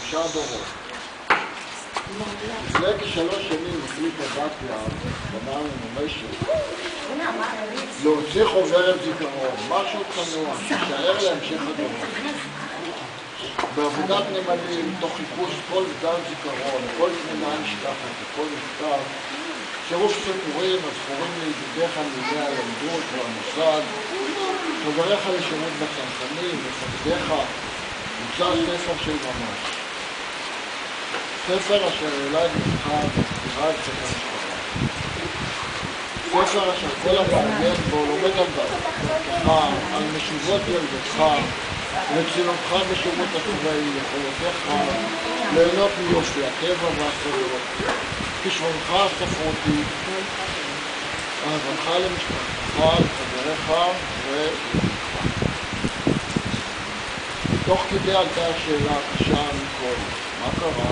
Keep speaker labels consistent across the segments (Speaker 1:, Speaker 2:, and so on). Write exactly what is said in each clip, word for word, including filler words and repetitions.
Speaker 1: שלושה דורות. לפני כשלוש שנים החליטה בתיה, בנה מממשת, להוציא חוברת זיכרון, משהו צנוע, שישאר להמשך הדורות. בעבודת נמלים, תוך חיפוש כל גדל זיכרון, כל תמונה נשכחת וכל מכתב, צירוף סיפורים הזכורים לידידיך מימי הילדות והמוסד, חבריך לשירות בצנחנים, מפקדיך, מוצא ספר של ממש. ספר אשר אליי נבחר וסתירה את ספר משפחה. ספר אשר כל המעניין בו לומד על דרכך, על משובות ילדתך, רצינותך בשירות הצבאי, יכולותיך ליהנות מיופי הטבע והשדות, כישרונך הספרותי, אהבתך למשפחתך, לחבריך ולמשפחה. תוך כדי עלתה השאלה הקשה מכל, מה קרה?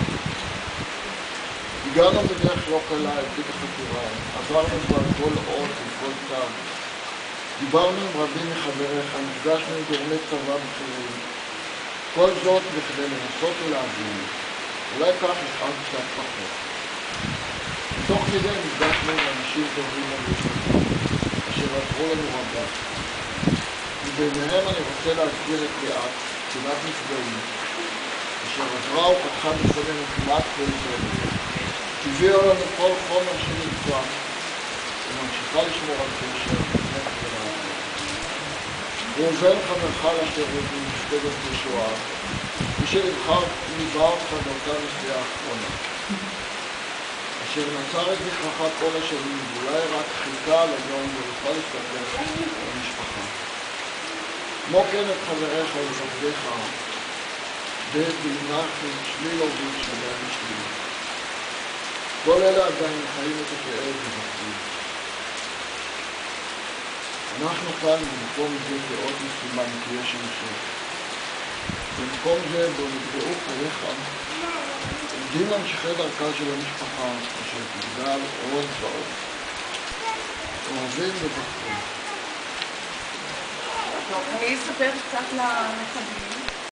Speaker 1: הגענו בדרך לא קלה אל תיק החקירה, עברנו כבר כל אות וכל צו. דיברנו עם רבים מחבריך, נפגשנו עם גורמי צבא בכירים. כל זאת בכדי לנסות ולהבין, אולי כך נפעל קצת פחות. תוך כדי נפגשנו עם אנשים טובים ומשפטים, אשר עזרו לנו רבה. וביניהם אני רוצה להזכיר את ליאת, קצינת נפגעים, אשר עזרה ופתחה בפנינו כמעט כל דרך. הביאה לנו כל חומר שנמצא, וממשיכה לשמור על קשר, באמת ולעזור. ראובן חברך לשירות ממפקדת ישועה, מי שנבחר ליווה אותך באותה נסיעה האחרונה, אשר נצר את זכרך כל השנים, ואולי רק חיכה על היום ויוכל להסתכל למשפחה. כמו כן את חבריך ומפקדיך, דדי, נחי, שמילוביץ' ודני שלי. כל אלה עדיין חיים את הכאב ובחיים. אנחנו כאן במקום זה כאות משימה תהיה שנשאר. במקום זה בו נפגעו חייך, עומדים להמשיכי דרכה של המשפחה, אשר תגדל עוד ועוד. אוהבים ובחרים.
Speaker 2: טוב, אני אספר קצת למחבלים.